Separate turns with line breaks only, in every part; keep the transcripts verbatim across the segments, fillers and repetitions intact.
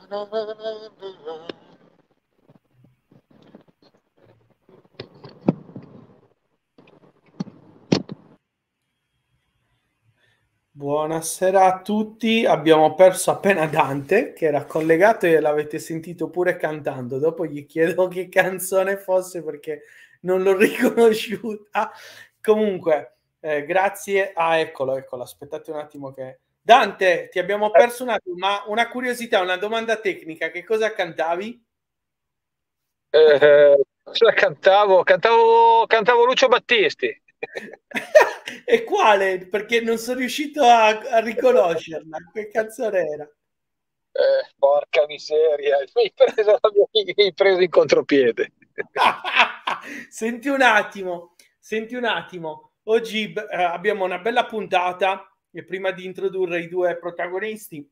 Buonasera a tutti, abbiamo perso appena Dante che era collegato e l'avete sentito pure cantando, dopo gli chiedo che canzone fosse perché non l'ho riconosciuta. Comunque, eh, grazie. Ah, eccolo, eccolo, aspettate un attimo che... Dante, ti abbiamo perso un attimo, ma una curiosità, una domanda tecnica, che cosa cantavi?
Eh, cosa cantavo? Cantavo, cantavo Lucio Battisti.
E quale? Perché non sono riuscito a, a riconoscerla. Che canzone era?
Eh, porca miseria, mi hai preso, mi hai preso in contropiede.
Senti un attimo, senti un attimo. Oggi eh, abbiamo una bella puntata e prima di introdurre i due protagonisti,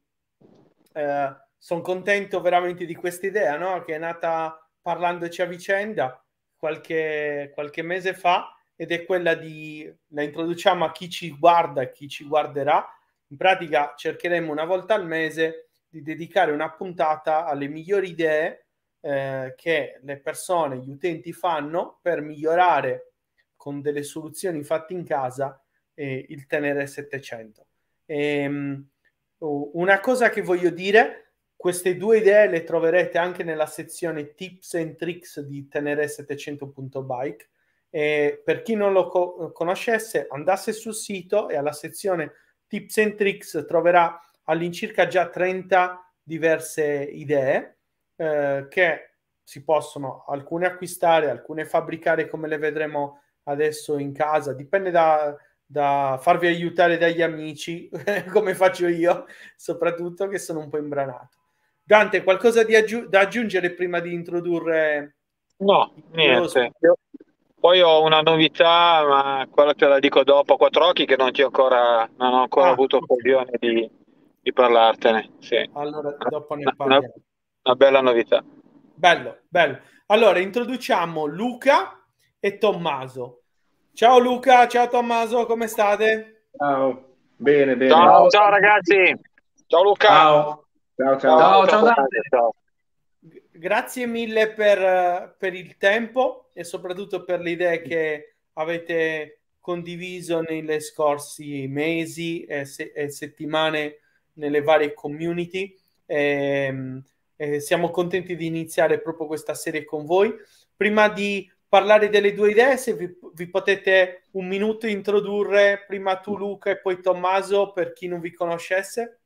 eh, sono contento veramente di questa idea, no? Che è nata parlandoci a vicenda qualche, qualche mese fa ed è quella di, la introduciamo a chi ci guarda e chi ci guarderà. In pratica cercheremo una volta al mese di dedicare una puntata alle migliori idee eh, che le persone, gli utenti fanno per migliorare con delle soluzioni fatte in casa eh, il Tenere settecento. Ehm, una cosa che voglio dire, queste due idee le troverete anche nella sezione tips and tricks di tenere settecento punto bike. E per chi non lo co- conoscesse, andasse sul sito e alla sezione tips and tricks troverà all'incirca già trenta diverse idee eh, che si possono alcune acquistare, alcune fabbricare come le vedremo adesso in casa, dipende da, da farvi aiutare dagli amici come faccio io, soprattutto che sono un po' imbranato. Dante, qualcosa di aggiu- da aggiungere prima di introdurre
No,
lo
niente. Io poi ho una novità, ma quella te la dico dopo a quattro occhi, che non ti ho ancora, non ho ancora
Ah,
avuto
ok.
occasione di, di parlartene. Sì.
Allora dopo ne
Una, una-
parliamo.
una bella novità.
Bello, bello. Allora, introduciamo Luca e Tommaso. Ciao Luca, ciao Tommaso, come state?
Ciao, bene, bene.
Ciao,
Ciao,
ciao ragazzi. Ciao Luca.
Ciao, ciao, ciao.
Ciao,
ciao,
ciao
ciao
Tommaso,
Dante.
ciao.
Grazie mille per, per il tempo e soprattutto per le idee che avete condiviso nelle scorsi mesi e, se- e settimane nelle varie community. Ehm, eh, siamo contenti di iniziare proprio questa serie con voi. Prima di parlare delle due idee, se vi, vi potete un minuto introdurre, prima tu Luca e poi Tommaso, per chi non vi conoscesse.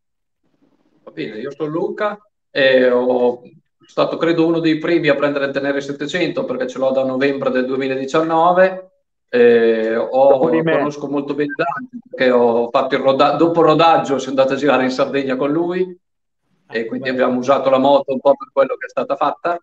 Va bene, io sono Luca e ho sono stato credo uno dei primi a prendere il Tenere settecento perché ce l'ho da novembre del duemiladiciannove. E
Dopo di
ho-
me.
conosco molto bene Dante perché ho fatto il rodaggio, dopo il rodaggio sono andato a girare in Sardegna con lui
Ah,
e quindi
bello.
abbiamo usato la moto un po' per quello che è stata fatta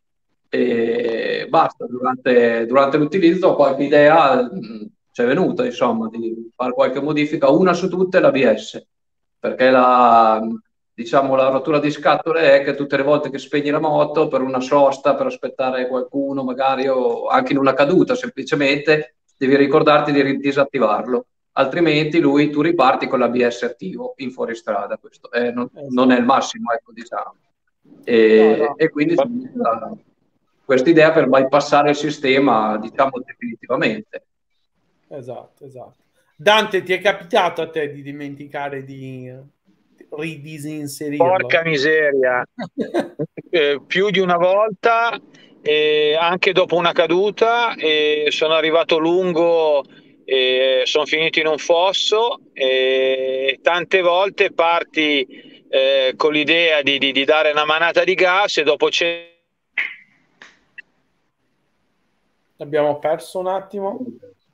e basta. Durante, durante l'utilizzo qualche idea mh, ci è venuta, insomma, di fare qualche modifica, una su tutte è l'A B S, perché la, diciamo, la rottura di scatole è che tutte le volte che spegni la moto per una sosta, per aspettare qualcuno, magari o anche in una caduta, semplicemente devi ricordarti di ri- disattivarlo, altrimenti lui, tu riparti con l'A B S attivo in fuoristrada. Questo è- non, non è il
Esatto.
massimo, ecco, diciamo.
No,
E,
no.
e quindi questa idea per bypassare il sistema, diciamo, definitivamente.
Esatto, esatto. Dante, ti è capitato a te di dimenticare di
Porca
ridisinserirlo?
miseria. Eh, più di una volta, eh, anche dopo una caduta, eh, sono arrivato lungo, eh, sono finito in un fosso e tante volte parti eh, con l'idea di, di- di dare una manata di gas e dopo c'è
Abbiamo perso un attimo.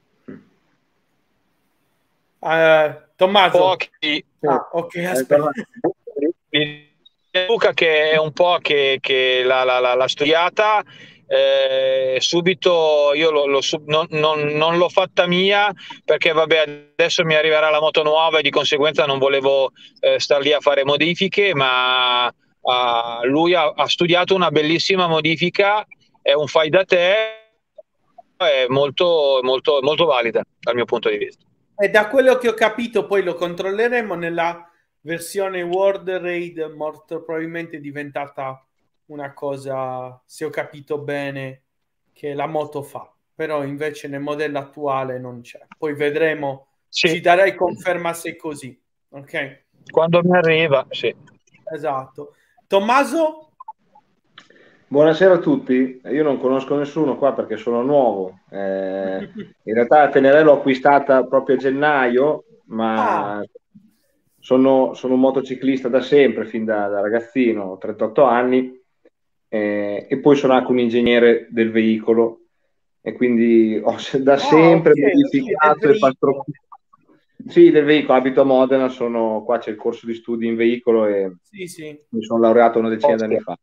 Eh, Tommaso.
pochi.
Ah, ok,
Eh,
aspetta.
Luca che è un po' che, che l'ha, l'ha- l'ha studiata, eh, subito io lo- lo sub- non, non- non l'ho fatta mia perché vabbè adesso mi arriverà la moto nuova e di conseguenza non volevo eh, star lì a fare modifiche, ma ah, lui ha, ha studiato una bellissima modifica, è un fai da te, è molto, molto, molto valida dal mio punto di vista.
E da quello che ho capito, poi lo controlleremo nella versione World Raid molto probabilmente è diventata una cosa, se ho capito bene, che la moto fa, però invece nel modello attuale non c'è. Poi vedremo,
Sì.
ci darai conferma se è così, ok?
Quando mi arriva, sì.
Esatto. Tommaso?
Buonasera a tutti, io non conosco nessuno qua perché sono nuovo, eh, in realtà la Teneré l'ho acquistata proprio a gennaio, ma
Ah.
sono, sono un motociclista da sempre, fin da, da ragazzino, ho trentotto anni, eh, e poi sono anche un ingegnere del veicolo e quindi ho se- da
Ah,
sempre
ok,
modificato
del
e pastroccato. Sì, del veicolo, abito a Modena, sono, qua c'è il corso di studi in veicolo e
Sì, sì.
mi sono laureato una decina di anni fa.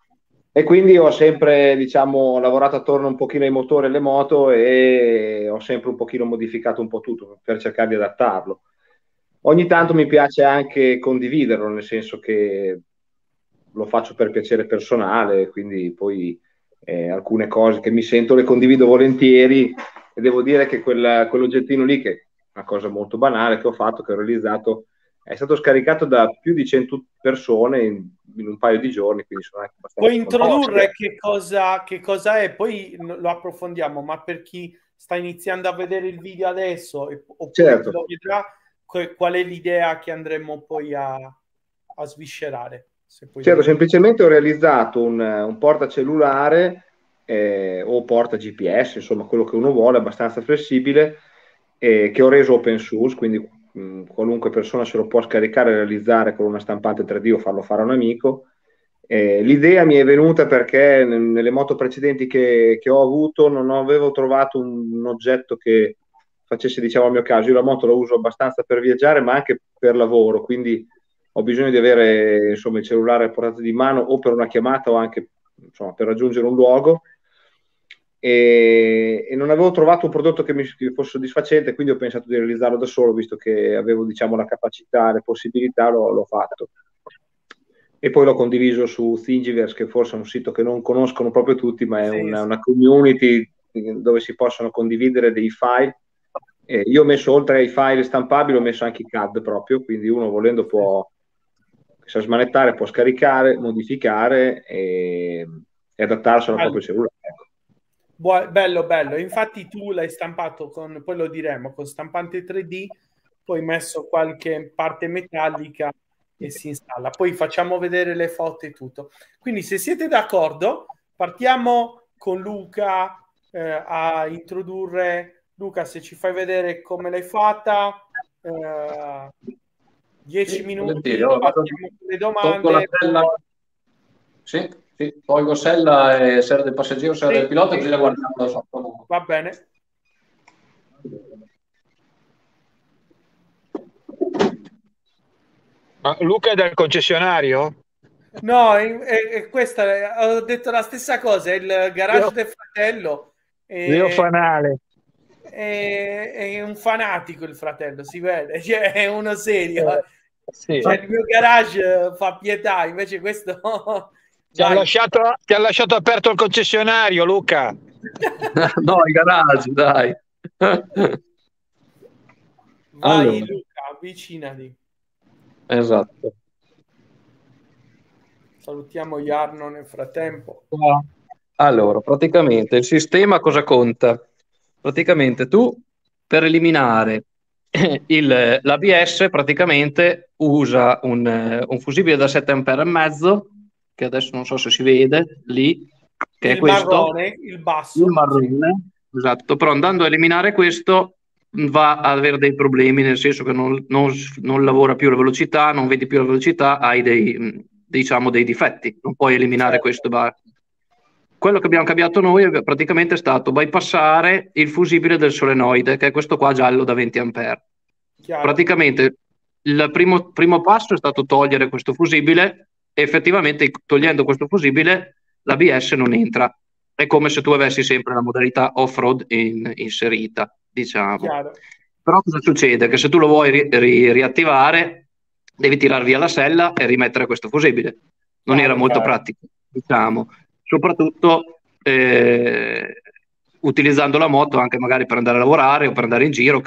E quindi ho sempre, diciamo, lavorato attorno un pochino ai motori e alle moto e ho sempre un pochino modificato un po' tutto per cercare di adattarlo. Ogni tanto mi piace anche condividerlo, nel senso che lo faccio per piacere personale, quindi poi eh, alcune cose che mi sento le condivido volentieri e devo dire che quel, quell'oggettino lì, che è una cosa molto banale che ho fatto, che ho realizzato, è stato scaricato da più di cento persone in, in un paio di giorni, quindi sono anche abbastanza
Puoi
contento.
introdurre che cosa, che cosa è, poi lo approfondiamo, ma per chi sta iniziando a vedere il video adesso e, oppure
Certo.
chi lo vedrà, qual è l'idea che andremo poi a, a sviscerare? Se puoi
Certo,
dire.
semplicemente ho realizzato un, un portacellulare eh, o porta G P S, insomma quello che uno vuole, abbastanza flessibile, eh, che ho reso open source, quindi mh, qualunque persona se lo può scaricare e realizzare con una stampante tre D o farlo fare a un amico. Eh, l'idea mi è venuta perché n- nelle moto precedenti che, che ho avuto non avevo trovato un, un oggetto che facesse, diciamo, al mio caso. Io la moto la uso abbastanza per viaggiare, ma anche per lavoro, quindi ho bisogno di avere, insomma, il cellulare a portata di mano o per una chiamata o anche, insomma, per raggiungere un luogo. E, e non avevo trovato un prodotto che mi che fosse soddisfacente, quindi ho pensato di realizzarlo da solo, visto che avevo, diciamo, la capacità, le possibilità, l'ho, l'ho fatto. E poi l'ho condiviso su Thingiverse, che forse è un sito che non conoscono proprio tutti, ma è
Sì,
una,
sì.
una community dove si possono condividere dei file. Eh, io ho messo, oltre ai file stampabili, ho messo anche i C A D proprio, quindi uno volendo può sa smanettare, può scaricare, modificare e, e adattarsi al
Bello.
proprio cellulare. Ecco.
Buo- bello, bello. Infatti tu l'hai stampato con, poi lo diremo, con stampante tre D, poi messo qualche parte metallica e si installa. Poi facciamo vedere le foto e tutto. Quindi se siete d'accordo, partiamo con Luca eh, a introdurre. Luca, se ci fai vedere come l'hai fatta, eh, dieci
Sì,
minuti,
volentieri. Allora,
partiamo con le
tolgo la
domande.
sella. Sì, sì, tolgo sella e sera del passeggero, sera
Sì,
del pilota,
sì.
così la guardiamo da sotto.
Va bene.
Ma Luca è del concessionario?
No, è, è- è questa, è- ho detto la stessa cosa, è il garage
Io,
del fratello,
io
è,
fanale.
è- è un fanatico il fratello, si vede, cioè, è uno serio.
Eh, sì.
Cioè, il mio garage fa pietà, invece questo...
Ti ha
Vai.
lasciato, ti ha lasciato aperto il concessionario, Luca.
No, il garage, dai.
Vai
Allora.
Luca, avvicinati.
Esatto.
Salutiamo Jarno nel frattempo.
Allora, praticamente il sistema cosa conta? Praticamente tu per eliminare il, l'A B S praticamente usa un, eh, un fusibile da sette ampere e mezzo, che adesso non so se si vede lì, che è
Il
questo,
marrone, il
il
basso. Sì.
marrone, esatto, però andando a eliminare questo va ad avere dei problemi, nel senso che non, non- non lavora più la velocità, non vedi più la velocità, hai dei, mh, diciamo, dei difetti, non puoi eliminare
Certo.
questo. ba- Quello che abbiamo cambiato noi è praticamente stato bypassare il fusibile del solenoide, che è questo qua giallo da venti ampere.
Chiaro.
Praticamente il primo, primo passo è stato togliere questo fusibile e effettivamente togliendo questo fusibile l'A B S non entra. È come se tu avessi sempre la modalità off-road in- inserita, diciamo.
Chiaro.
Però cosa succede? Che se tu lo vuoi ri- ri- riattivare, devi tirar via la sella e rimettere questo fusibile. Non
Chiaro,
era molto
chiaro.
pratico, diciamo. Soprattutto eh, utilizzando la moto anche magari per andare a lavorare o per andare in giro, che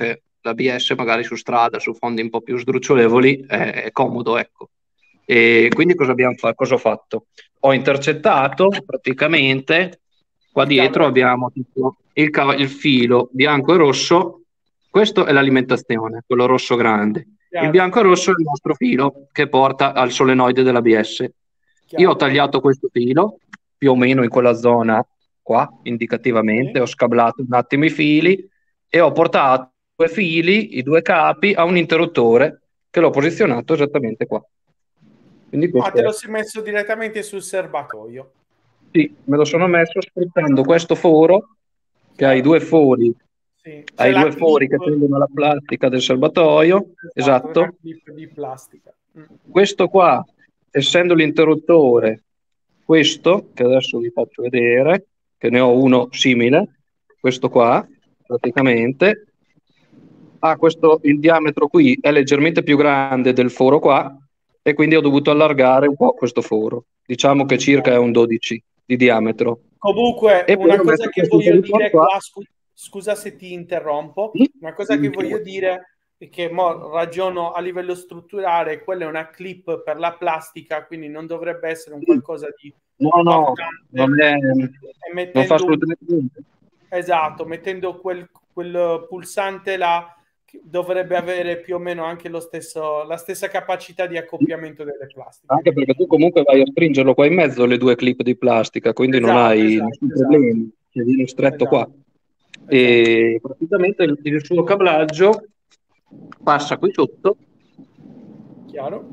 l'A B S magari su strada, su fondi un po' più sdrucciolevoli, è, è comodo, ecco. E quindi cosa abbiamo fa- cosa ho fatto? Ho intercettato praticamente, qua
Il
dietro
cavo.
abbiamo tutto il, cav- il filo bianco e rosso, questo è l'alimentazione, quello rosso grande. Il
Chiaro,
bianco e rosso è il nostro filo che porta al solenoide dell'A B S. Io ho
chiaro.
tagliato questo filo, più o meno in quella zona qua, indicativamente,
Sì.
ho scablato un attimo i fili e ho portato due fili, i due capi, a un interruttore che l'ho posizionato esattamente qua. Quindi
Ah,
questo
te
è.
lo sei messo direttamente sul serbatoio.
Sì, me lo sono messo sfruttando questo foro che ha i
Chiaro?
due fori,
Sì.
ha
C'è
i
la
due fori che
clip,
tengono la plastica del serbatoio,
esatto, una
esatto.
clip di plastica. Mm.
Questo qua, essendo l'interruttore, questo, che adesso vi faccio vedere, che ne ho uno simile, questo qua, praticamente, ha questo, il diametro qui è leggermente più grande del foro qua, e quindi ho dovuto allargare un po' questo foro. Diciamo che circa è un dodici di diametro.
Comunque,
E poi
una
ho
cosa
messo
che
questo
voglio
interruttore
dire
qua.
qua, scu- scusa se ti interrompo,
Sì?
una cosa che voglio dire è che mo ragiono a livello strutturale, quella è una clip per la plastica, quindi non dovrebbe essere un
Sì.
qualcosa di
No, no, non,
importante.
è,
E
non fa
mettendo un-
assolutamente niente.
esatto, mettendo quel, quel pulsante là che dovrebbe avere più o meno anche lo stesso, la stessa capacità di accoppiamento delle plastiche.
Anche perché tu comunque vai a stringerlo qua in mezzo le due clip di plastica, quindi non
Esatto,
hai
esatto,
nessun
esatto.
problema, se viene stretto qua.
Esatto.
E praticamente il, il suo cablaggio passa qui sotto.
Chiaro?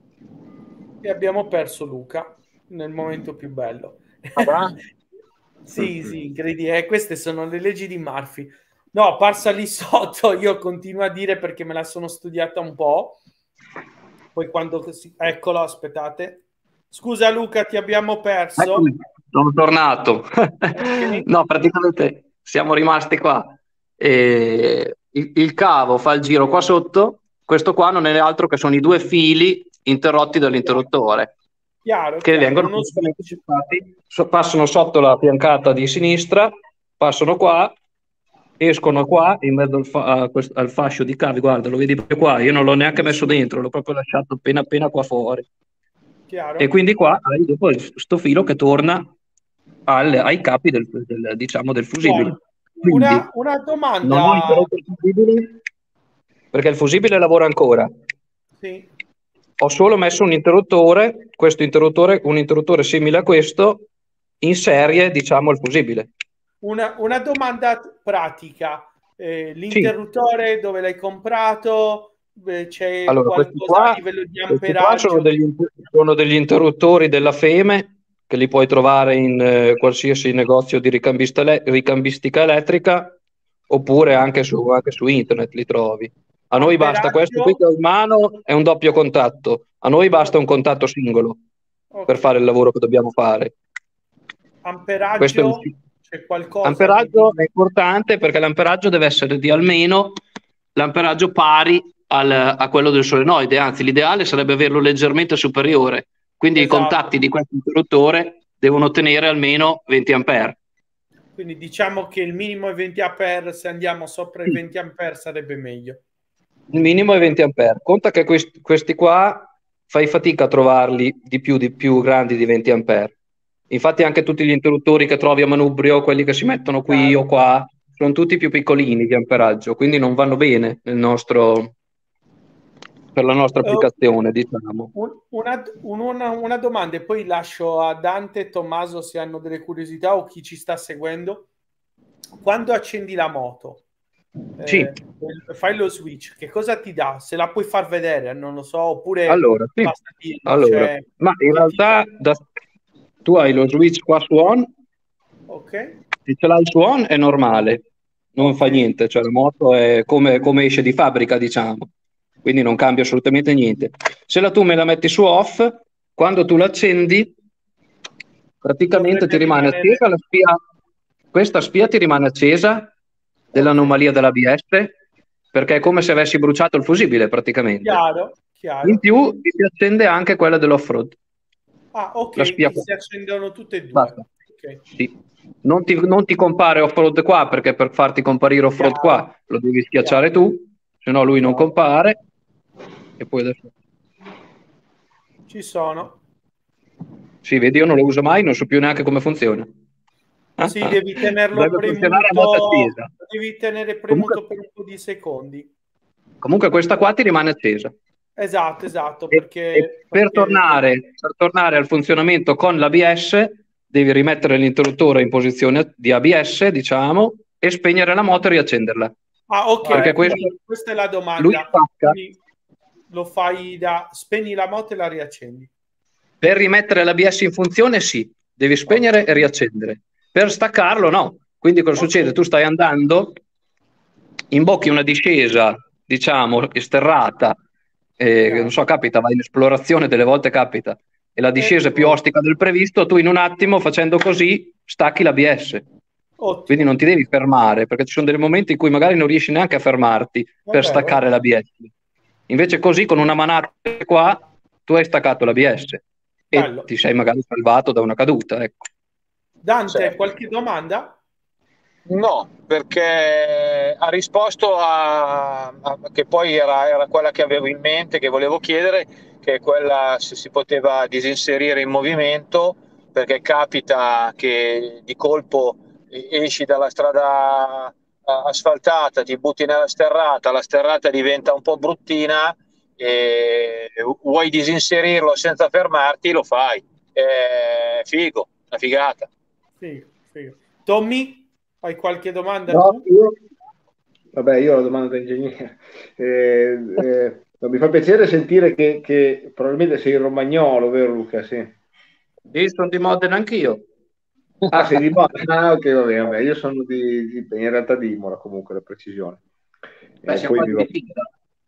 E abbiamo perso Luca nel momento più bello.
Ah, va?
Sì, sì, incredibile. Eh, queste sono le leggi di Murphy. No, parsa lì sotto, io continuo a dire perché me la sono studiata un po'. Poi quando si... Eccolo, aspettate. Scusa Luca, ti abbiamo perso.
Eccomi, sono tornato.
Ok.
No, praticamente siamo rimasti qua. E il, il cavo fa il giro qua sotto, questo qua non è altro che sono i due fili interrotti dall'interruttore,
Chiaro,
che
chiaro,
vengono
uno
praticamente
switch.
passati, so- passano sotto la fiancata di sinistra, passano qua, escono qua in mezzo al, fa- a quest- al fascio di cavi. Guarda, lo vedi proprio qua, io non l'ho neanche messo dentro, l'ho proprio lasciato appena appena qua fuori.
Chiaro?
E quindi qua hai dopo sto filo che torna al- ai capi del, del- diciamo, del fusibile. Quindi
Una, una
non ho
domanda.
interrotto il fusibile perché il fusibile lavora ancora.
Sì.
Ho solo messo un interruttore, questo interruttore, un interruttore simile a questo, in serie, diciamo, al fusibile.
Una, una domanda pratica. Eh,
Sì.
l'interruttore dove l'hai comprato? Eh, c'è
Allora, questi
qualcosa
qua,
a livello di
questi qua sono
amperaggio?
degli, sono degli interruttori della Feme che li puoi trovare in eh, qualsiasi negozio di ricambista ele- ricambistica elettrica oppure anche su, anche su internet li trovi. A noi basta questo qui
Amperaggio?
che ho in mano, è un doppio contatto. A noi basta un contatto singolo per
Ok.
fare il lavoro che dobbiamo fare. Questo è un-
Amperaggio? C'è qualcosa di...
L'amperaggio è importante perché l'amperaggio deve essere di almeno l'amperaggio pari al- a quello del solenoide, anzi l'ideale sarebbe averlo leggermente superiore, quindi
Esatto.
i contatti di questo interruttore devono ottenere almeno venti ampere.
Quindi diciamo che il minimo è venti ampere, se andiamo sopra i
Sì.
venti ampere sarebbe meglio.
Il minimo è venti ampere. Conta che questi, questi qua fai fatica a trovarli di più, di più grandi di venti ampere. Infatti anche tutti gli interruttori che trovi a manubrio, quelli che si mettono qui
Chiaro.
o qua, sono tutti più piccolini di amperaggio, quindi non vanno bene nel nostro, per la nostra
Uh,
applicazione, diciamo.
un- una, un- una, una domanda e poi lascio a Dante e Tommaso se hanno delle curiosità o chi ci sta seguendo. Quando accendi la moto,
Sì.
eh, fai lo switch, che cosa ti dà? Se la puoi far vedere, non lo so, oppure
Allora, sì.
basta dirlo,
Allora,
cioè,
ma in
che
realtà
ti
da- tu hai lo switch qua su on,
dà? Ok,
se ce l'hai su on è normale, non
Ok.
fa niente, cioè la moto è come, come esce di fabbrica, diciamo, quindi non cambia assolutamente niente. Se la tu me la metti su off, quando tu l'accendi, praticamente
Dovrebbe
ti rimane
rimanere-
accesa la spia, questa spia ti rimane accesa dell'anomalia della A B S, perché è come se avessi bruciato il fusibile praticamente.
chiaro, chiaro.
In più ti si accende anche quella dell'off-road.
Ah, ok,
La spia
ti
qua.
si accendono tutte e due.
Basta.
Ok.
Sì. Non ti, non ti compare off-road qua, perché per farti comparire off-road
Chiaro.
qua lo devi schiacciare tu, se no lui non compare. E poi adesso...
Ci sono.
Sì, vedi, io non lo uso mai, non so più neanche come funziona.
Sì, devi tenerlo
Deve funzionare a moto
premuto,
accesa.
devi tenere premuto
Comunque,
per un po' di secondi.
comunque questa qua ti rimane accesa.
Esatto, esatto,
E,
perché,
e per,
perché...
tornare, per tornare al funzionamento con l'A B S, devi rimettere l'interruttore in posizione di A B S, diciamo, e spegnere la moto e riaccenderla.
Ah, ok,
Perché
quindi
questo,
questa è la domanda.
lui stacca.
Quindi lo fai da... spegni la moto e la riaccendi.
Per rimettere l'A B S in funzione, sì, devi spegnere
Ok.
e riaccendere. Per staccarlo, no. Quindi cosa
Ok.
succede? Tu stai andando, imbocchi una discesa, diciamo, sterrata, eh,
Chiaro.
non so, capita, vai in esplorazione, delle volte capita, e la discesa è più
Eh,
ostica del previsto, tu in un attimo, facendo così, stacchi l'A B S.
Ottimo.
Quindi non ti devi fermare, perché ci sono dei momenti in cui magari non riesci neanche a fermarti
È
per
vero.
staccare l'A B S. Invece così, con una manata qua, tu hai staccato l'A B S.
Bello.
E ti sei magari salvato da una caduta, ecco.
Dante,
Certo.
qualche domanda?
No, perché ha risposto a, a- che poi era, era quella che avevo in mente, che volevo chiedere, che è quella se si poteva disinserire in movimento, perché capita che di colpo esci dalla strada a- asfaltata, ti butti nella sterrata, la sterrata diventa un po' bruttina e vuoi disinserirlo senza fermarti, lo fai. È figo, una figata.
Sì, sì. Tommy, hai qualche domanda
No,
tu?
io, vabbè, io ho la domanda da ingegnere. Eh, eh, no, mi fa piacere sentire che, che probabilmente sei romagnolo, vero Luca? Sì.
Sì, sono di Modena anch'io.
Ah, sei di Modena? Ah, ok, vabbè, vabbè. Io sono di, di- in realtà di Imola comunque, la precisione.
Beh,
E
siamo
poi
quasi
vivo...
di fila.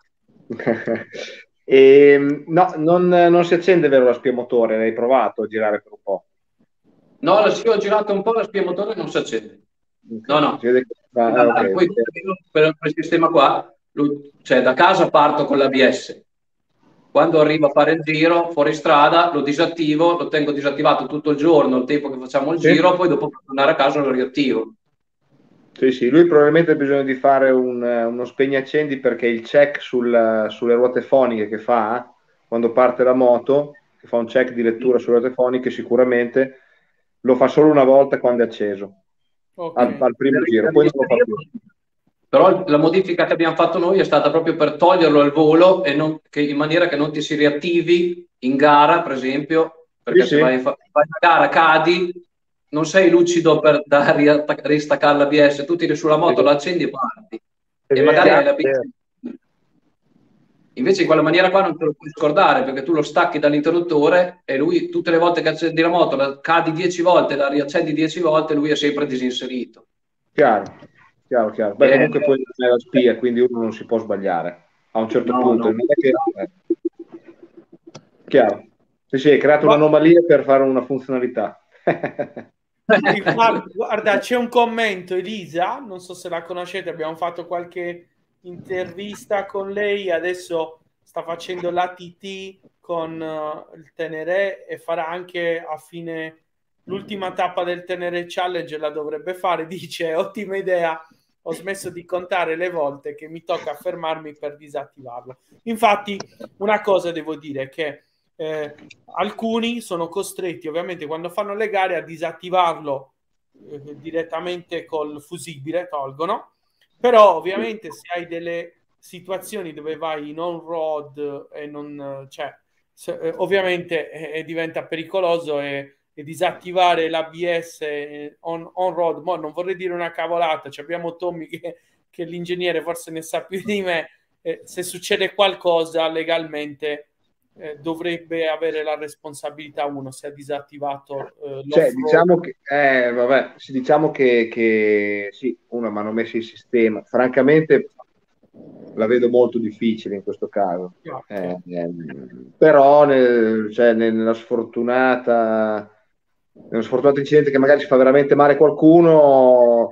E, no, non, non si accende vero la spia motore, l'hai provato a girare per un po'?
No, la- sì, ho girato un po', la spia motore non si accende.
Ok,
No,
si
no.
vede che... ah, ah, ok,
Poi
perché-
per quel sistema qua, lui- cioè da casa parto con l'A B S. Quando arrivo a fare il giro fuori strada lo disattivo, lo tengo disattivato tutto il giorno, il tempo che facciamo il
sì?
giro, poi dopo per tornare a casa lo riattivo.
Sì, sì, lui probabilmente ha bisogno di fare un- uno spegniaccendi perché il check sul- sulle ruote foniche che fa quando parte la moto, che fa un check di lettura sulle ruote foniche, sicuramente lo fa solo una volta quando è acceso,
Ok.
al, al primo
Per
giro, poi non lo fa più.
Però la modifica che abbiamo fatto noi è stata proprio per toglierlo al volo e non- che- in maniera che non ti si riattivi in gara, per esempio,
Sì,
perché se
sì,
vai, fa- fai una gara, cadi, non sei lucido per da riattac- ristaccare l'A B S, tu tiri sulla moto,
sì,
la accendi e parti.
è
E magari hai
vero.
la B S. Invece in quella maniera qua non te lo puoi scordare perché tu lo stacchi dall'interruttore e lui tutte le volte che accendi la moto la cadi dieci volte, la riaccendi dieci volte, lui è sempre disinserito.
Chiaro, chiaro, chiaro. Beh,
E-
comunque poi non è la spia, quindi uno non si può sbagliare a un certo
no,
punto.
no.
Non è che... eh, chiaro. Sì, sì, hai creato
Ma-
un'anomalia per fare una funzionalità.
Infatti, guarda, c'è un commento, Elisa, non so se la conoscete, abbiamo fatto qualche intervista con lei, adesso sta facendo l'A T T con uh, il Tenere e farà anche a fine l'ultima tappa del Tenere Challenge, la dovrebbe fare, dice, ottima idea, ho smesso di contare le volte che mi tocca fermarmi per disattivarlo. Infatti, una cosa devo dire che eh, alcuni sono costretti ovviamente quando fanno le gare a disattivarlo eh, direttamente col fusibile, tolgono, però ovviamente se hai delle situazioni dove vai in on-road e non, cioè, se, eh, ovviamente eh, diventa pericoloso e, e disattivare l'A B S on, on-road, mo non vorrei dire una cavolata, cioè abbiamo Tommy che, che l'ingegnere forse ne sa più di me, eh, se succede qualcosa legalmente eh, dovrebbe avere la responsabilità uno se ha disattivato eh,
Cioè,
l'off-road.
diciamo che, eh, vabbè, sì, diciamo che, che sì, uno mi hanno messo in sistema. Francamente, la vedo molto difficile in questo caso. Eh, ehm, però nel- cioè, nella sfortunata, nello sfortunato incidente che magari ci fa veramente male qualcuno,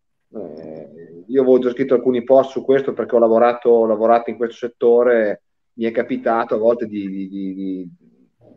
eh, io avevo già scritto alcuni post su questo perché ho lavorato, ho lavorato in questo settore, mi è capitato a volte di, di- di- di-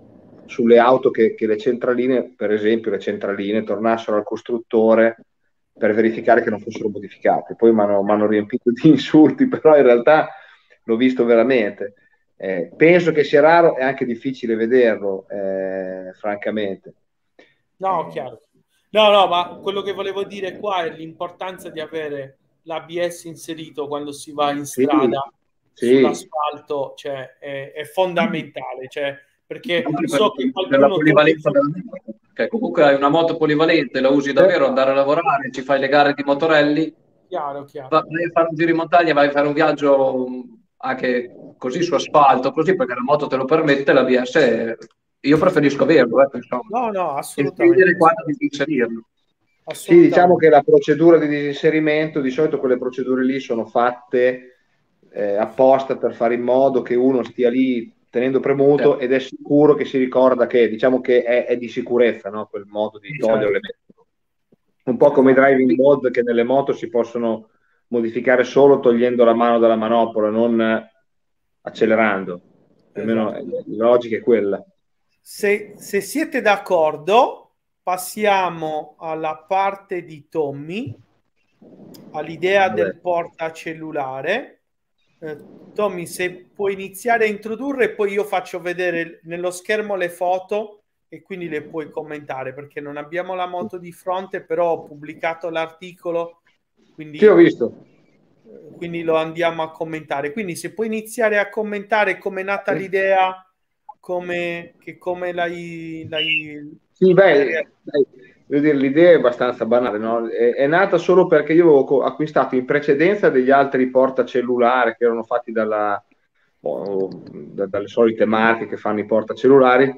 sulle auto che, che le centraline, per esempio le centraline, tornassero al costruttore per verificare che non fossero modificati. Poi mi hanno riempito di insulti, però in realtà l'ho visto veramente. Eh, penso che sia raro e anche difficile vederlo, eh, francamente.
No, chiaro. No, no, ma quello che volevo dire qua è l'importanza di avere l'A B S inserito quando si va in strada,
sì,
sull'asfalto, cioè è, è fondamentale, cioè, perché
Anche
so
per,
che
per la
qualcuno
polivalenza della moto, che comunque hai una moto polivalente, la usi davvero, andare a lavorare, ci fai le gare di motorelli,
chiaro, chiaro.
vai a fare un giro in montagna, vai a fare un viaggio anche così su asfalto, così perché la moto te lo permette, l'A B S è... io preferisco averlo, eh,
no, no,
e
assolutamente.
decidere quando di inserirlo.
Sì, diciamo che la procedura di disinserimento, di solito quelle procedure lì sono fatte eh, apposta per fare in modo che uno stia lì tenendo premuto, certo, ed è sicuro che si ricorda che, diciamo che è, è di sicurezza, no? Quel modo di togliere le metro. Un po' come i driving mod, che nelle moto si possono modificare solo togliendo la mano dalla manopola, non accelerando. Più o meno
Esatto.
la logica è quella.
Se, se siete d'accordo, passiamo alla parte di Tommy, all'idea del portacellulare. Eh, Tommy, se puoi iniziare a introdurre, poi io faccio vedere nello schermo le foto e quindi le puoi commentare, perché non abbiamo la moto di fronte, però ho pubblicato l'articolo, quindi,
sì, ho visto.
quindi lo andiamo a commentare. Quindi se puoi iniziare a commentare come è nata l'idea, come, che come l'hai... l'hai
sì, beh, devo dire, l'idea è abbastanza banale, no? È, è nata solo perché io avevo acquistato in precedenza degli altri portacellulari che erano fatti dalla, oh, da, dalle solite marche che fanno i portacellulari,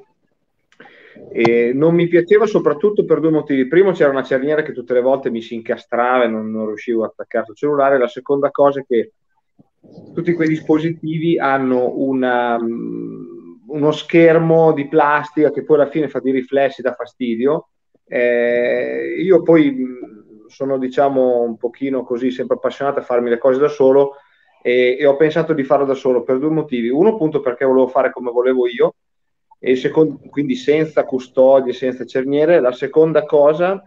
e non mi piaceva soprattutto per due motivi. Primo, c'era una cerniera che tutte le volte mi si incastrava e non, non riuscivo a attaccare il cellulare. La seconda cosa è che tutti quei dispositivi hanno una, uno schermo di plastica che poi alla fine fa dei riflessi, da fastidio. Eh, io poi sono, diciamo, un pochino così, sempre appassionato a farmi le cose da solo, e, e ho pensato di farlo da solo per due motivi. Uno, appunto, perché volevo fare come volevo io, e secondo, quindi senza custodie, senza cerniere. La seconda cosa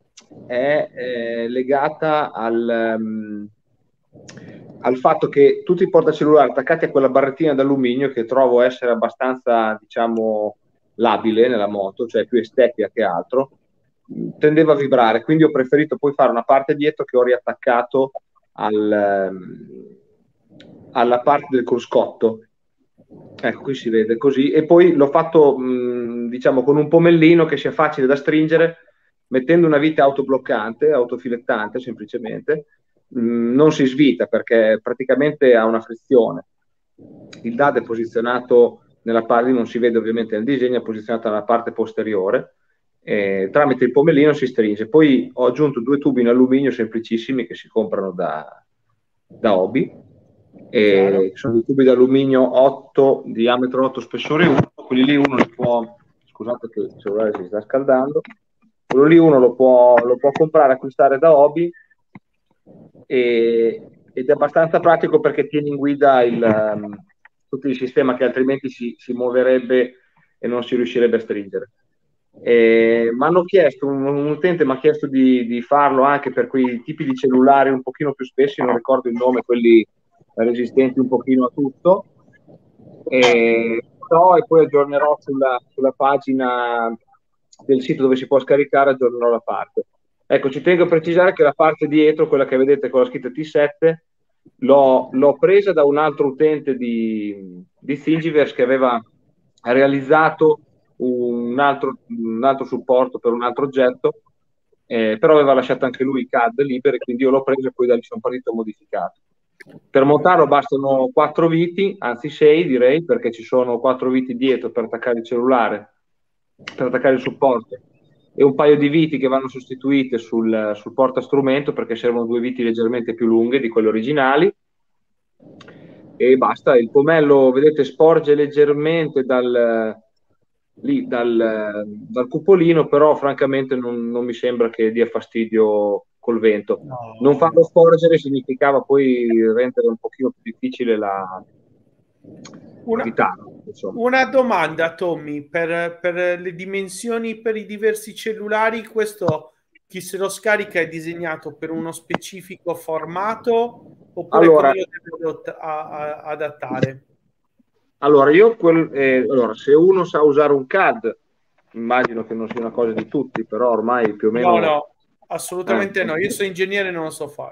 è eh, legata al, um, al fatto che tutti i portacellulari attaccati a quella barrettina d'alluminio, che trovo essere abbastanza, diciamo, labile nella moto, cioè più estetica che altro, tendeva a vibrare. Quindi ho preferito poi fare una parte dietro che ho riattaccato al, um, alla parte del cruscotto. Ecco, qui si vede così, e poi l'ho fatto mh, diciamo con un pomellino che sia facile da stringere, mettendo una vite autobloccante, autofilettante semplicemente. Mh, non si svita perché praticamente ha una frizione. Il D A D è posizionato nella parte, non si vede ovviamente nel disegno, è posizionato nella parte posteriore, e tramite il pomellino si stringe. Poi ho aggiunto due tubi in alluminio semplicissimi che si comprano da, da Hobby. E sono dei tubi d'alluminio otto, diametro otto, spessore uno. Quelli lì uno li può, scusate che il cellulare si sta scaldando, quello lì uno lo può, lo può comprare, acquistare da Hobby, e, ed è abbastanza pratico perché tiene in guida il, um, tutto il sistema, che altrimenti si, si muoverebbe e non si riuscirebbe a stringere. Mi hanno chiesto, un, un utente mi ha chiesto di, di farlo anche per quei tipi di cellulari un pochino più spessi, non ricordo il nome, quelli resistenti un pochino a tutto, e, però, e poi aggiornerò sulla, sulla pagina del sito dove si può scaricare, aggiornerò la parte. Ecco, ci tengo a precisare che la parte dietro, quella che vedete con la scritta T sette, l'ho, l'ho presa da un altro utente di, di Thingiverse che aveva realizzato un altro, un altro supporto per un altro oggetto, eh, però aveva lasciato anche lui i C A D liberi, quindi io l'ho preso e poi da lì sono partito modificato. Per montarlo bastano quattro viti, anzi sei direi, perché ci sono quattro viti dietro per attaccare il cellulare, per attaccare il supporto, e un paio di viti che vanno sostituite sul, sul portastrumento, perché servono due viti leggermente più lunghe di quelle originali, e basta. Il pomello, vedete, sporge leggermente dal, lì, dal, dal cupolino, però francamente non, non mi sembra che dia fastidio col vento. No. Non farlo sporgere significava poi rendere un pochino più difficile la
una, una domanda, Tommy, per, per le dimensioni, per i diversi cellulari, questo chi se lo scarica è disegnato per uno specifico formato oppure
Allora,
come lo deve adott- a- a- adattare?
allora, io quel, eh, allora, se uno sa usare un C A D, immagino che non sia una cosa di tutti, però ormai più o meno...
No, no, assolutamente
Eh.
no. Io sono ingegnere e non lo so fare.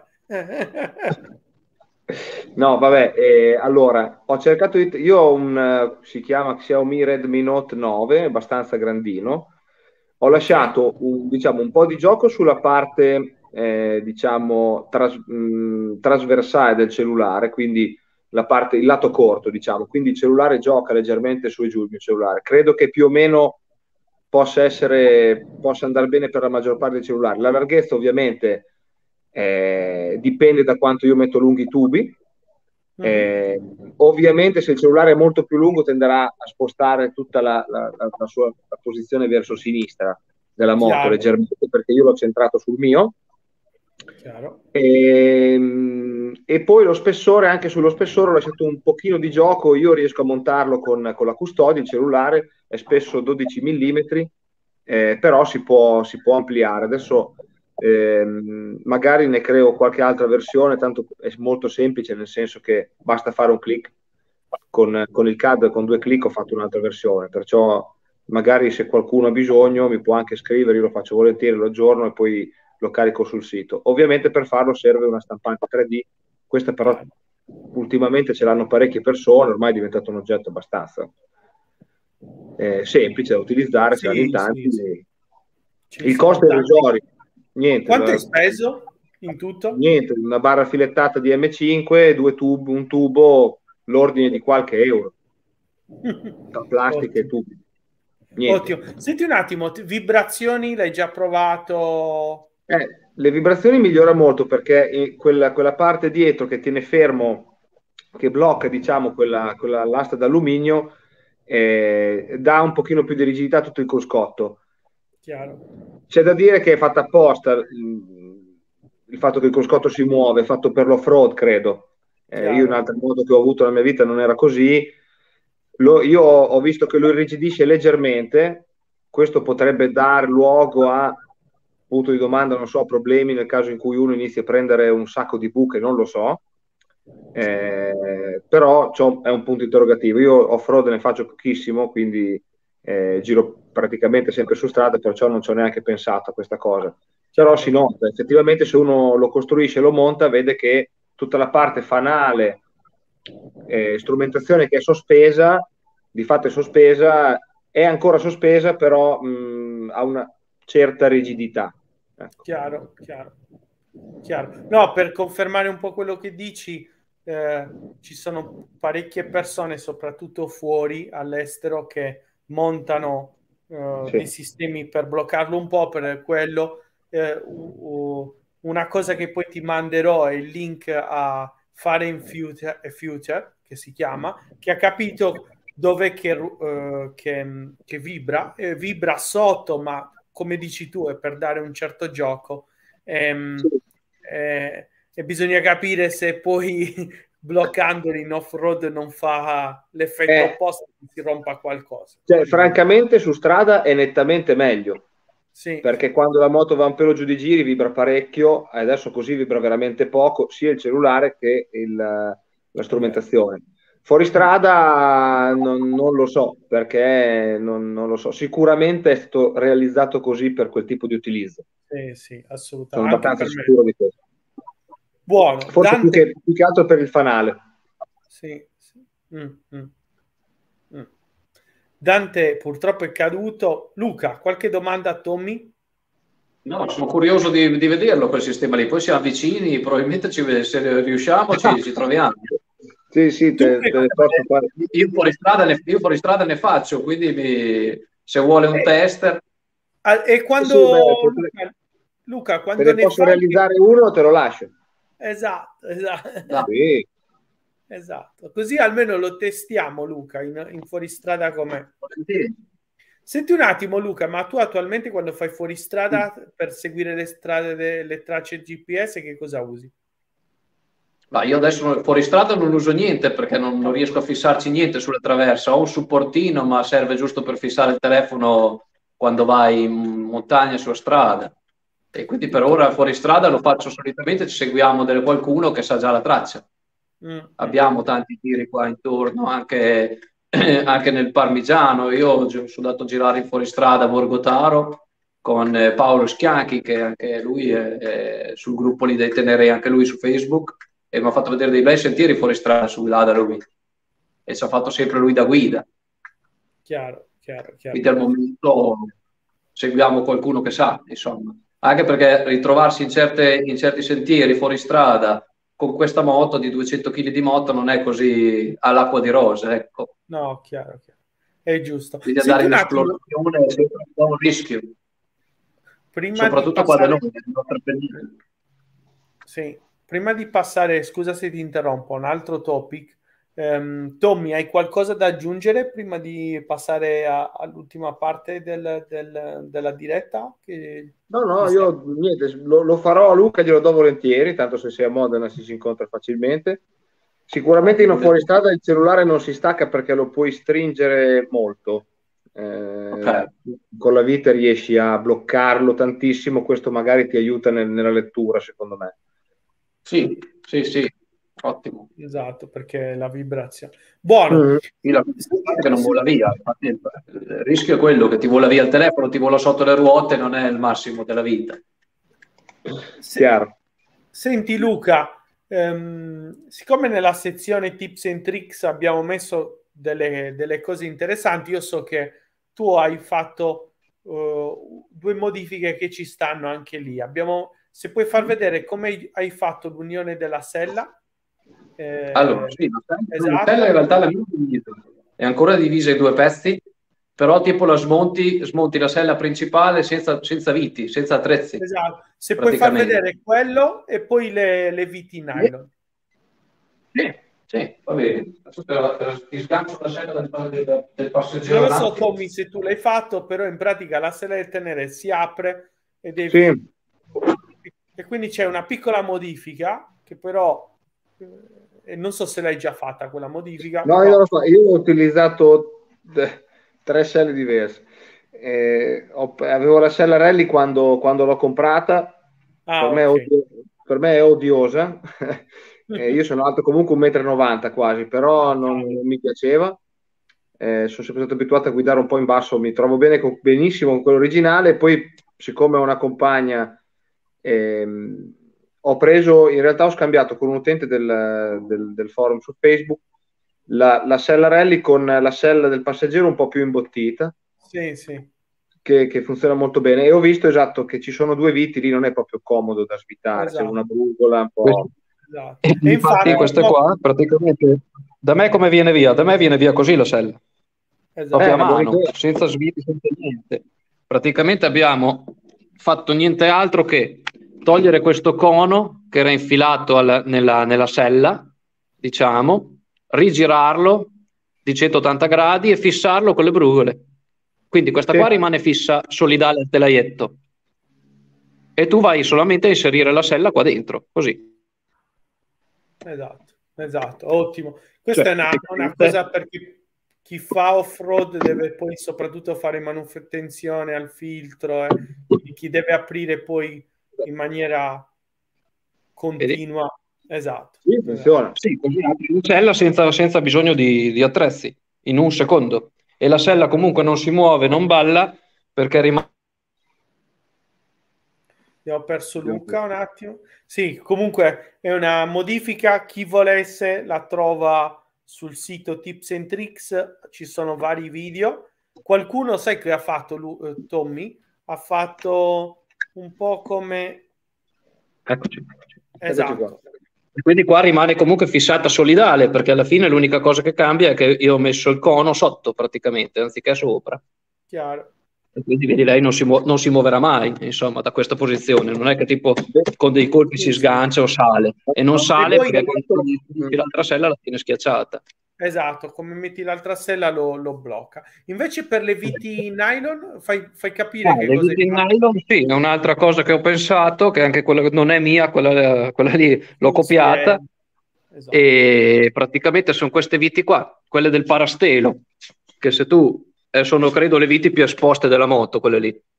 No, vabbè, eh, allora, ho cercato di... Io ho un, eh, si chiama Xiaomi Redmi Note nove, abbastanza grandino. Ho lasciato un, diciamo, un po' di gioco sulla parte, eh, diciamo, tras- mh, trasversale del cellulare, quindi la parte, il lato corto, diciamo. Quindi il cellulare gioca leggermente su e giù il mio cellulare. Credo che più o meno possa essere, possa andare bene per la maggior parte dei cellulari. La larghezza, ovviamente, eh, dipende da quanto io metto lunghi i tubi. Eh, ovviamente se il cellulare è molto più lungo tenderà a spostare tutta la, la, la, la sua la posizione verso sinistra della moto
Chiaro.
leggermente, perché io l'ho centrato sul mio.
Chiaro.
E, e poi lo spessore, anche sullo spessore ho lasciato un pochino di gioco. Io riesco a montarlo con, con la custodia, il cellulare è spesso dodici millimetri, eh, però si può, si può ampliare. Adesso ehm, magari ne creo qualche altra versione, tanto è molto semplice, nel senso che basta fare un click con, con il C A D, con due click ho fatto un'altra versione, perciò magari se qualcuno ha bisogno mi può anche scrivere, io lo faccio volentieri, lo aggiorno e poi lo carico sul sito. Ovviamente per farlo serve una stampante tre D, questa però ultimamente ce l'hanno parecchie persone, ormai è diventato un oggetto abbastanza eh, semplice da utilizzare, ce l'hanno in
Sì,
tanti.
sì, sì.
Il costo è irrisorio, niente.
Quanto
la-
hai speso in tutto?
Niente, una barra filettata di M cinque, due tubi, un tubo, l'ordine di qualche euro, tra plastica e
Ottimo.
tubi. Niente.
Ottimo. Senti un attimo, t- vibrazioni l'hai già provato?
Eh, le vibrazioni migliora molto perché eh, quella, quella parte dietro che tiene fermo, che blocca, diciamo, quella, quella l'asta d'alluminio, eh, dà un pochino più di rigidità a tutto il cruscotto.
Chiaro.
C'è da dire che è fatta apposta, mh, il fatto che il cruscotto si muove, è fatto per l'off-road, credo. Eh, io
Chiaro.
un'altra moto che ho avuto nella mia vita non era così. Lo- io ho visto che lo irrigidisce leggermente, questo potrebbe dar luogo a, punto di domanda, non so, problemi nel caso in cui uno inizi a prendere un sacco di buche, non lo so. Eh, però ciò è un punto interrogativo. Io off-road ne faccio pochissimo, quindi eh, giro praticamente sempre su strada, perciò non ci ho neanche pensato a questa cosa. Però si nota, effettivamente se uno lo costruisce e lo monta, vede che tutta la parte fanale, eh, strumentazione che è sospesa, di fatto è sospesa, è ancora sospesa, però mh, ha una certa rigidità. Ecco.
Chiaro, chiaro, chiaro. No, per confermare un po' quello che dici, eh, ci sono parecchie persone, soprattutto fuori all'estero, che montano eh,
Sì.
dei sistemi per bloccarlo un po', per quello. Eh, u- u- una cosa che poi ti manderò è il link a Fare in Future, Future, che si chiama, che ha capito dove che, eh, che, che vibra, eh, vibra sotto, ma come dici tu, è per dare un certo gioco. Ehm,
Sì.
eh, e bisogna capire se poi bloccandoli in off-road non fa l'effetto
Eh.
opposto, che si rompa qualcosa.
Cioè, francamente su strada è nettamente meglio,
Sì.
perché quando la moto va un pelo giù di giri vibra parecchio, e adesso così vibra veramente poco, sia il cellulare che il, la strumentazione. Fuori strada non, non lo so, perché non, non lo so. Sicuramente è stato realizzato così per quel tipo di utilizzo.
Sì, sì, assolutamente.
Sono
Anche
abbastanza
per me.
sicuro di questo.
Buono.
Forse più
Dante...
che, più che altro per il fanale.
Sì, sì. Mm, mm, mm. Dante purtroppo è caduto. Luca, qualche domanda a Tommy?
No, sono curioso di, di vederlo quel sistema lì. Poi siamo vicini, probabilmente ci, se riusciamo ci, ci troviamo.
Sì, sì, te, te le posso fare.
Io fuori strada ne, io fuori strada ne faccio, quindi mi, se vuole un
Eh,
tester.
E quando
Sì, beh,
Luca, Luca,
te
quando
ne
ne
posso
fai...
realizzare uno, te lo lascio.
Esatto, esatto.
No.
Sì.
Esatto. Così almeno lo testiamo, Luca, in, in fuoristrada com'è.
Sì.
Senti un attimo, Luca, ma tu attualmente quando fai fuoristrada per seguire le strade, de, le tracce G P S, che cosa usi?
Ma io adesso fuori strada non uso niente perché non, non riesco a fissarci niente sulla traversa. Ho un supportino, ma serve giusto per fissare il telefono quando vai in montagna sulla strada. E quindi per ora fuori strada lo faccio solitamente, ci seguiamo delle qualcuno che sa già la traccia.
Mm.
Abbiamo tanti tiri qua intorno, anche, anche nel Parmigiano. Io sono andato a girare in fuoristrada a Borgotaro con eh, Paolo Schianchi, che anche lui è, è sul gruppo lì dei Tenere, anche lui su Facebook, e mi ha fatto vedere dei bei sentieri fuori strada su là da lui. E ci ha fatto sempre lui da guida.
Chiaro, chiaro, chiaro.
Quindi al momento seguiamo qualcuno che sa, insomma. Anche perché ritrovarsi in, certe, in certi sentieri fuori strada con questa moto di duecento chili di moto non è così all'acqua di rose, ecco.
No, chiaro, chiaro. È giusto.
Quindi andare in esplorazione è sempre un po' un rischio.
Prima
soprattutto
di passare...
qua da noi.
Sì, prima di passare, scusa se ti interrompo, un altro topic. Um, Tommy, hai qualcosa da aggiungere prima di passare a, all'ultima parte del, del, della diretta? Che
no, no, io niente, lo, lo farò a Luca, glielo do volentieri, tanto se sei a Modena si, si incontra facilmente. Sicuramente in fuoristrada il cellulare non si stacca perché lo puoi stringere molto. Eh, okay. Con la vita riesci a bloccarlo tantissimo, questo magari ti aiuta nel, nella lettura, secondo me.
Sì, sì, sì. Ottimo.
Esatto, perché la vibrazione. Buono.
Mm. Sì, la vibrazione che non vola via. Infatti, il rischio è quello che ti vola via il telefono, ti vola sotto le ruote, non è il massimo della vita.
Chiaro.
Senti Luca, ehm, siccome nella sezione tips and tricks abbiamo messo delle, delle cose interessanti, io so che tu hai fatto uh, due modifiche che ci stanno anche lì. Abbiamo, se puoi far vedere come hai fatto l'unione della sella.
Eh, allora, sì, la sella, esatto. in realtà la mia è ancora divisa in due pezzi, però tipo la smonti, smonti la sella principale senza, senza viti, senza attrezzi.
Esatto, se puoi far vedere quello e poi le, le viti in nylon.
Sì, sì, va bene. Ti sgancio la sella del, del, del passeggero.
Non lo so Tommy se tu l'hai fatto, però in pratica la sella del tenere si apre e devi...
Sì.
E quindi c'è una piccola modifica che però... e non so se l'hai già fatta quella modifica.
No,
però...
io, lo so. Io ho utilizzato d- tre selle diverse. Eh, ho, avevo la sella Rally quando, quando l'ho comprata.
Ah,
per, me
okay.
è odio, per me è odiosa. eh, io sono alto comunque un metro e novanta quasi, però non, non mi piaceva. Eh, sono sempre stato abituato a guidare un po' in basso, mi trovo bene con, benissimo con quello originale. Poi, siccome ho una compagna, ehm, ho preso, in realtà ho scambiato con un utente del, del, del forum su Facebook la, la sella Rally con la sella del passeggero un po' più imbottita,
sì, sì.
Che, che funziona molto bene. E ho visto esatto che ci sono due viti, lì non è proprio comodo da svitare, esatto. C'è una brugola un po'.
Esatto. E, e infatti, infatti queste no... qua praticamente da me come viene via? Da me viene via così la sella. Esatto. Proprio eh, a mano, senza sviti, senza niente. Praticamente abbiamo fatto niente altro che togliere questo cono che era infilato alla, nella, nella sella, diciamo, rigirarlo di centottanta gradi e fissarlo con le brugole. Quindi questa sì. qua rimane fissa solidale al telaietto e tu vai solamente a inserire la sella qua dentro, così.
Esatto, esatto, ottimo. Questa cioè, è una, una cosa per chi, chi fa off-road deve poi soprattutto fare manutenzione al filtro, eh. Chi deve aprire poi in maniera continua. Esatto.
Sì, funziona.
Sì, così apri la sella senza, senza bisogno di, di attrezzi, in un secondo. E la sella comunque non si muove, non balla, perché rimane...
Abbiamo perso Luca un attimo. Sì, comunque è una modifica, chi volesse la trova sul sito Tips and Tricks, ci sono vari video. Qualcuno, sai che ha fatto lui, Tommy? Ha fatto un po' come...
Eccoci.
Esatto.
E quindi qua rimane comunque fissata solidale, perché alla fine l'unica cosa che cambia è che io ho messo il cono sotto praticamente, anziché sopra.
Chiaro.
E quindi vedi, lei non si, mu- non si muoverà mai, insomma, da questa posizione. Non è che tipo con dei colpi si sgancia o sale. E non sale e perché quando metti l'altra sella la tiene schiacciata.
Esatto, come metti l'altra sella lo, lo blocca. Invece per le viti in nylon fai, fai capire ah, che
le
cosa
viti in nylon, sì, è un'altra cosa che ho pensato, che anche quella non è mia, quella, quella lì l'ho copiata. Sì, esatto. E praticamente sono queste viti qua, quelle del parastelo, che se tu eh, sono credo le viti più esposte della moto, quelle lì.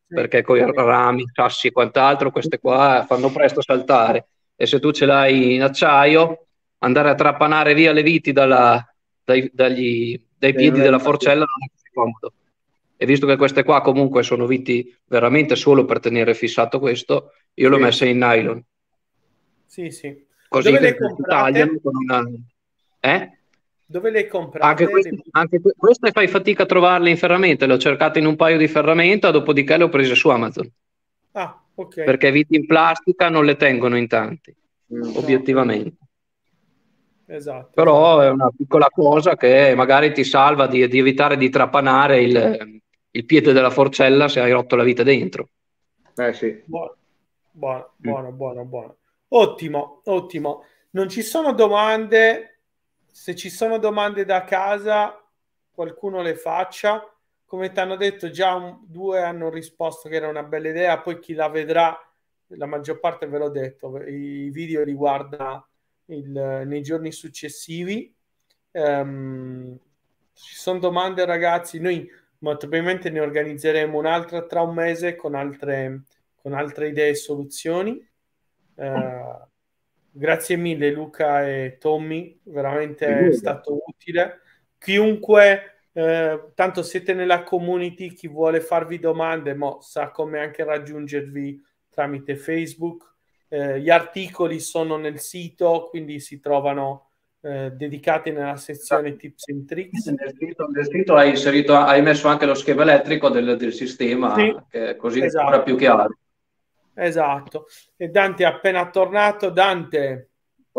sì, perché con i rami, sassi e quant'altro, queste qua fanno presto a saltare. E se tu ce l'hai in acciaio, andare a trapanare via le viti dalla, dai, dagli, dai piedi della forcella non è così comodo. E visto che queste qua comunque sono viti veramente solo per tenere fissato questo, io sì. l'ho messa in nylon.
Sì, sì.
Così
Dove
che
le comprate?
Con una... eh?
Dove le comprate?
Anche, queste, anche queste fai fatica a trovarle in ferramenta, le ho cercate in un paio di ferramenta, dopodiché le ho prese su Amazon.
Ah, ok.
Perché viti in plastica non le tengono in tanti, mm, obiettivamente.
No. Esatto.
Però
esatto.
è una piccola cosa che magari ti salva di, di evitare di trapanare il, il piede della forcella se hai rotto la vite dentro.
Eh sì.
Buono, buono, buono, buono, buono. Ottimo, ottimo. Non ci sono domande. Se ci sono domande da casa, qualcuno le faccia. Come ti hanno detto, già un, due hanno risposto che era una bella idea. Poi chi la vedrà, la maggior parte ve l'ho detto, i video li guarda il, nei giorni successivi. Um, ci sono domande, ragazzi. Noi molto probabilmente ne organizzeremo un'altra tra un mese con altre, con altre idee e soluzioni. Uh, grazie mille Luca e Tommy, veramente è stato utile. Chiunque, eh, tanto siete nella community, chi vuole farvi domande mo sa come anche raggiungervi tramite Facebook. Eh, gli articoli sono nel sito, quindi si trovano eh, dedicati nella sezione tips and tricks.
Nel sito, nel sito hai, inserito, hai messo anche lo schema elettrico del, del sistema, sì, che così esatto. È ancora più chiaro.
Esatto. E Dante è appena tornato. Dante,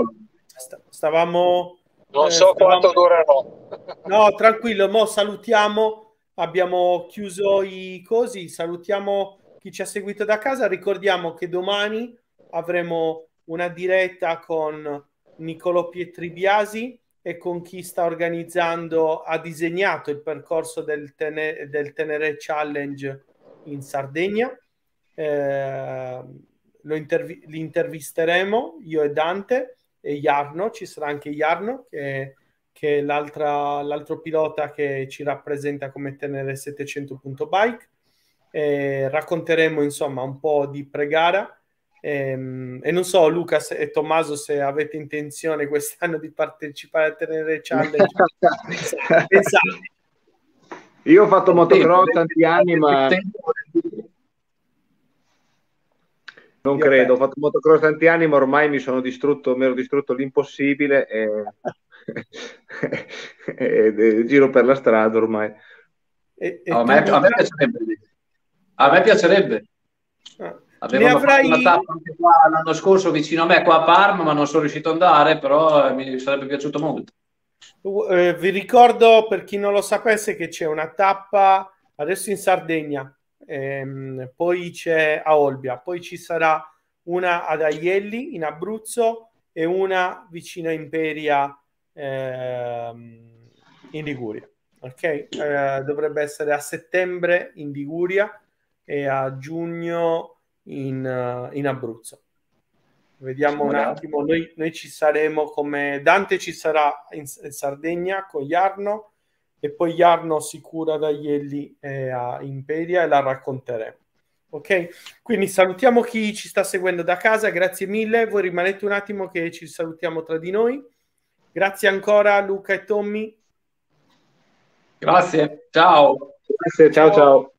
stavamo...
Non eh, so stavamo... quanto durerò.
No, tranquillo, mo salutiamo. Abbiamo chiuso i cosi. Salutiamo chi ci ha seguito da casa. Ricordiamo che domani avremo una diretta con Niccolò Pietribiasi e con chi sta organizzando, ha disegnato il percorso del, Tene, del Tenere Challenge in Sardegna. Eh, lo intervi- li intervisteremo io e Dante e Jarno, ci sarà anche Jarno che, che è l'altra, l'altro pilota che ci rappresenta come Tenere settecento punto bike. Eh, racconteremo insomma un po' di pre-gara ehm, e non so Luca se, e Tommaso se avete intenzione quest'anno di partecipare al Tenere Challenge. Pensate.
Io ho fatto motocross tanti anni ma non Io credo, penso. Ho fatto motocross tanti anni ma ormai mi sono distrutto, mi ero distrutto l'impossibile e... e, e giro per la strada ormai.
E, e
a, me, a me piacerebbe. A me piacerebbe.
Ah.
Avevano avrai... fatto una tappa anche qua l'anno scorso vicino a me, qua a Parma, ma non sono riuscito ad andare, però mi sarebbe piaciuto molto.
Uh, vi ricordo, per chi non lo sapesse, che c'è una tappa adesso in Sardegna, ehm, poi c'è a Olbia, poi ci sarà una ad Aielli in Abruzzo e una vicino a Imperia ehm, in Liguria. Ok, eh, dovrebbe essere a settembre in Liguria e a giugno in, uh, in Abruzzo. Vediamo un attimo, noi, noi ci saremo come Dante ci sarà in, in Sardegna con Jarno e poi Jarno si cura da Ielli e a Imperia e la racconteremo. Ok? Quindi salutiamo chi ci sta seguendo da casa, grazie mille, voi rimanete un attimo che ci salutiamo tra di noi. Grazie ancora Luca e Tommy.
Grazie, ciao.
Grazie, ciao ciao. ciao.